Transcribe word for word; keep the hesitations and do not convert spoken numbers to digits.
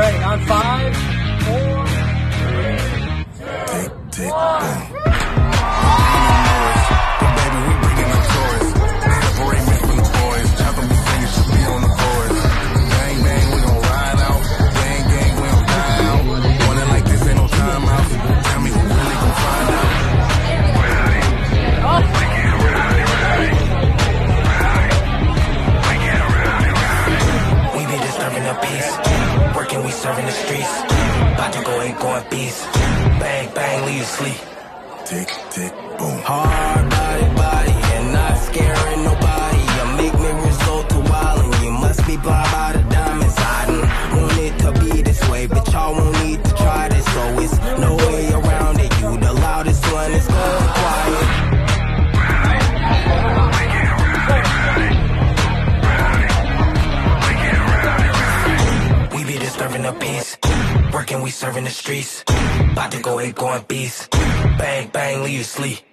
right, on five, four, three, tick, tick, one. boom. Baby, we bringing the toys. Separate me from the boys. Chop them fingers, just be on the boards. Bang, bang, we gon' ride out. Gang, gang, we gon' die out. Running like this ain't no time out. Tell me who really gon' find out. Oh. We be disturbing the peace. Working, we serving the streets. About to go, ain't going beast. Bang, bang, leave you sleep. Tick, tick, boom. Hard body, body, and not scaring nobody. You make me resort to wildin'. You must be blind by the diamonds. I done want it to be this way, but y'all won't need to try this. So it's no way around it. You the loudest one, it's gonna be quiet. We be disturbing the peace. Working, we serving the streets. About to go, ain't going beast. Bang, bang, leave you sleep.